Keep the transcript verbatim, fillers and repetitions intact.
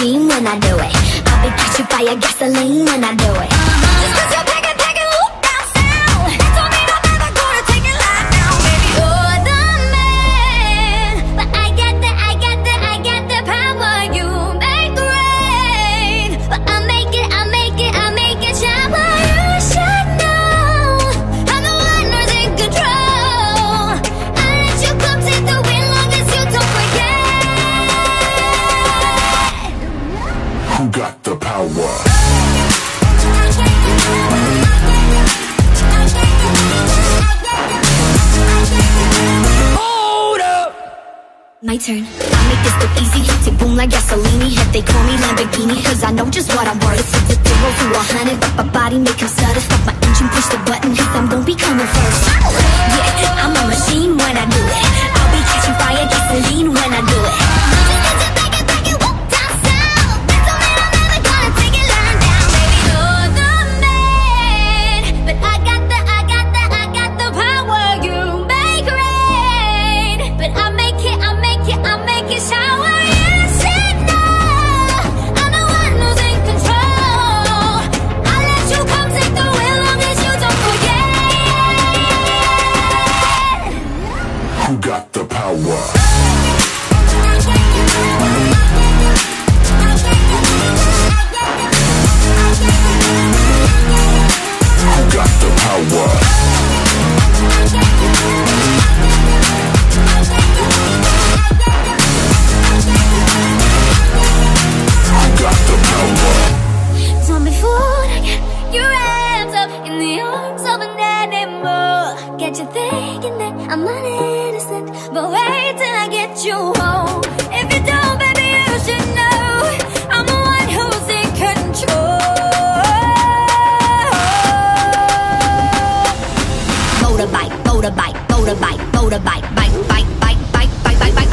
machine when I do it. I'll be catching fire, gasoline when I do it. Just 'cause you're picking, taking loop down sound, that don't mean I'm never gonna take it lying down, baby. You're the man, but I got the, I got the, I got the power. You make rain, but I make it, I make it, I make it shower. You should know I'm the one who's in control. I let you come take the wind long as you don't forget. Who got the power? My turn. I make this look easy. Tick boom like gasoline. Head they call me Lamborghini, cause I know just what I'm worth. It's a zero to a hundred, but my body make him stutter. Stop my engine, push the button, cause I'm gon' be coming first. Yeah, I'm a machine when I do it. I'll be catching fire, gasoline when I do it. Who got the power? Who got the power? Who got the power? Don't be fooled, your hands up in the arms of an animal. Get you thinking that I'm not innocent, but wait till I get you home. If you don't, baby, you should know I'm the one who's in control. Motorbike, motorbike, motorbike, motorbike, bike, bike, bike, bike, bike, bike, bike.